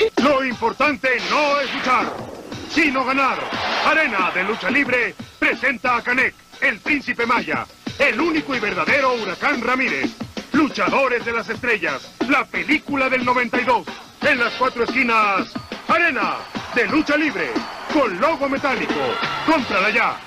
Lo importante no es luchar, sino ganar. Arena de Lucha Libre presenta a Canek, el Príncipe Maya, el único y verdadero Huracán Ramírez. Luchadores de las Estrellas, la película del 92. En las 4 esquinas, Arena de Lucha Libre, con logo metálico. Cómprala ya.